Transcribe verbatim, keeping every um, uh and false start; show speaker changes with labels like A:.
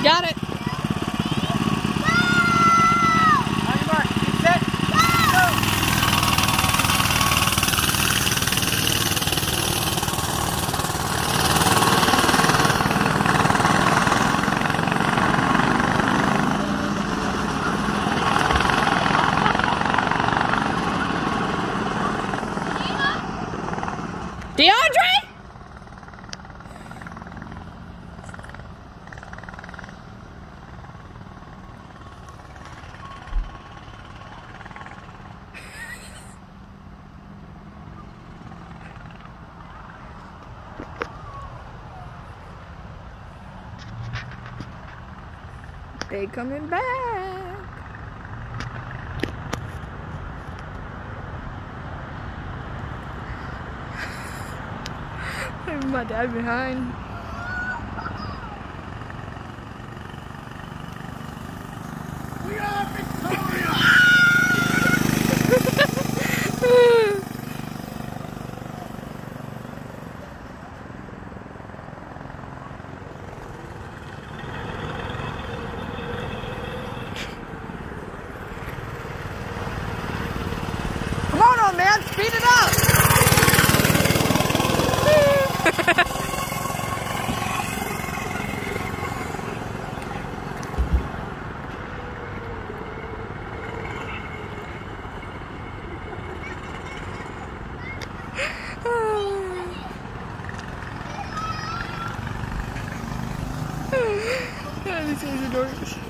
A: Got it.
B: On your mark. Get set. Go.
A: DeAndre? They coming back. My dad behind.
B: We are Victoria!
A: Come on, old man, speed it up. These guys are dorks.